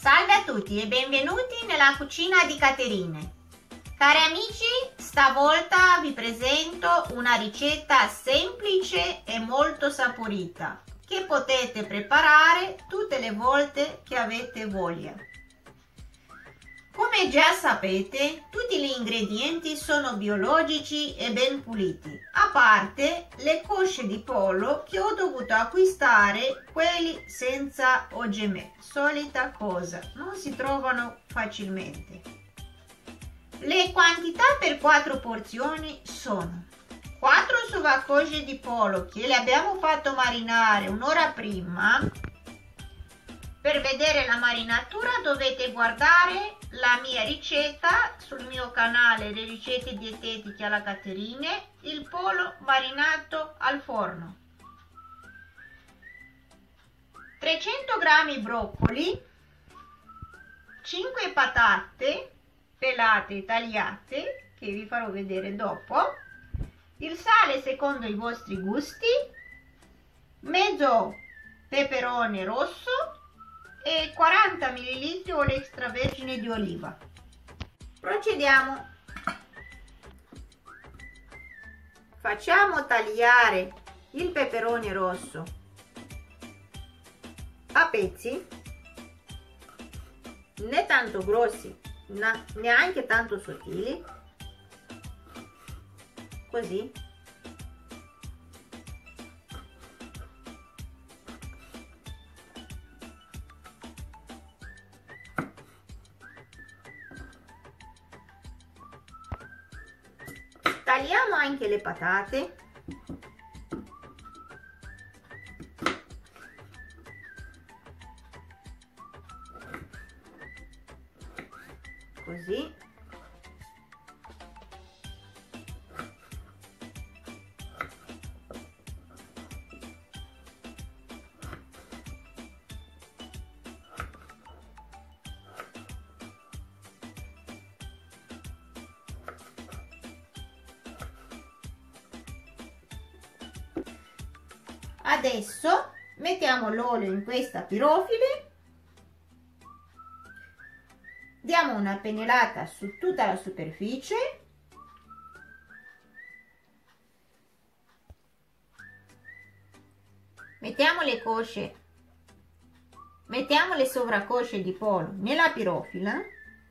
Salve a tutti e benvenuti nella cucina di Caterine. Cari amici, stavolta vi presento una ricetta semplice e molto saporita che potete preparare tutte le volte che avete voglia. Come già sapete, tutti gli ingredienti sono biologici e ben puliti, a parte le cosce di pollo che ho dovuto acquistare, quelli senza OGM. Solita cosa, non si trovano facilmente. Le quantità per 4 porzioni sono 4 sovracosce di pollo che le abbiamo fatto marinare un'ora prima. Per vedere la marinatura dovete guardare la mia ricetta sul mio canale Le ricette dietetiche alla Caterine, il pollo marinato al forno. 300 g broccoli, 5 patate pelate e tagliate che vi farò vedere dopo, il sale secondo i vostri gusti, mezzo peperone rosso e 40 ml olio extravergine di oliva. Procediamo. Facciamo tagliare il peperone rosso a pezzi, né tanto grossi, neanche tanto sottili, così. Tagliamo anche le patate. Così. Adesso mettiamo l'olio in questa pirofile, diamo una pennellata su tutta la superficie, mettiamo le cosce, mettiamo le sovracosce di pollo nella pirofila.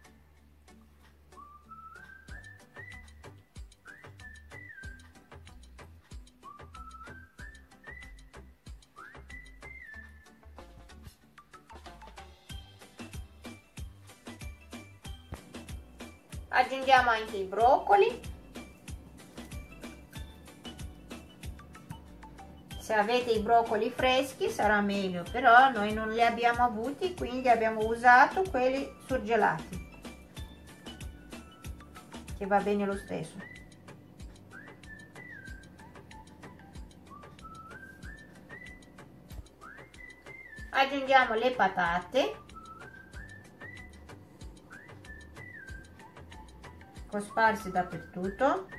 Aggiungiamo anche i broccoli. Se avete i broccoli freschi sarà meglio, però noi non li abbiamo avuti, quindi abbiamo usato quelli surgelati, che va bene lo stesso. Aggiungiamo le patate cosparse dappertutto.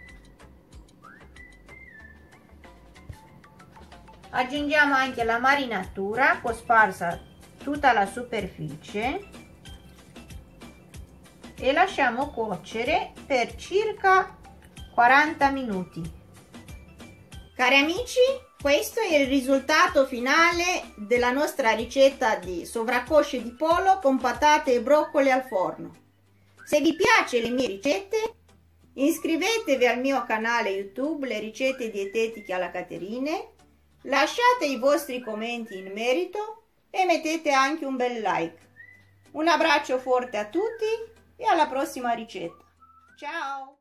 Aggiungiamo anche la marinatura cosparsa tutta la superficie e lasciamo cuocere per circa 40 minuti. Cari amici, questo è il risultato finale della nostra ricetta di sovracosce di pollo con patate e broccoli al forno. Se vi piacciono le mie ricette, iscrivetevi al mio canale YouTube Le ricette dietetiche alla Caterine, lasciate i vostri commenti in merito e mettete anche un bel like. Un abbraccio forte a tutti e alla prossima ricetta. Ciao!